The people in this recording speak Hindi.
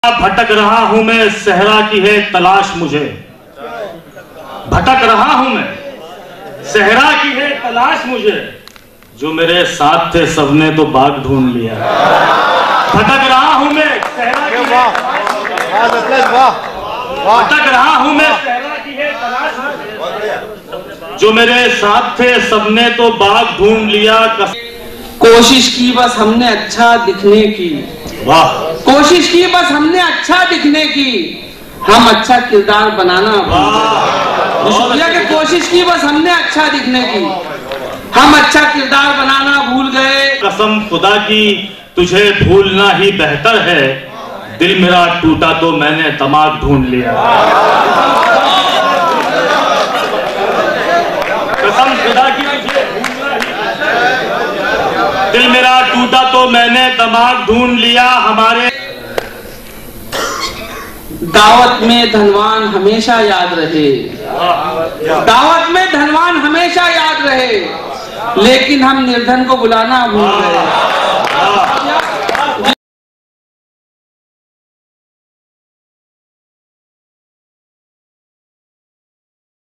भटक रहा हूं मैं, सहरा की है तलाश मुझे। भटक रहा हूं मैं, सहरा की है तलाश मुझे। जो मेरे साथ थे सबने तो बाग ढूंढ लिया। भटक रहा हूं मैं, सहरा की है भटक रहा हूं मैं, सहरा की है तलाश मुझे। जो मेरे साथ थे सबने तो बाग ढूंढ लिया। कोशिश की बस हमने अच्छा दिखने की। वाह। कोशिश की बस हमने अच्छा दिखने की, हम अच्छा किरदार बनाना भूल गए। कोशिश की बस हमने अच्छा दिखने की, हम अच्छा किरदार बनाना भूल गए। कसम खुदा की तुझे भूलना ही बेहतर है। दिल मेरा टूटा तो मैंने दिमाग ढूंढ लिया। कसम खुदा की तुझे भूलना ही, दिल मेरा टूटा तो मैंने दिमाग ढूंढ लिया। हमारे दावत में धनवान हमेशा याद रहे, दावत में धनवान हमेशा याद रहे, लेकिन हम निर्धन को बुलाना भूल गए।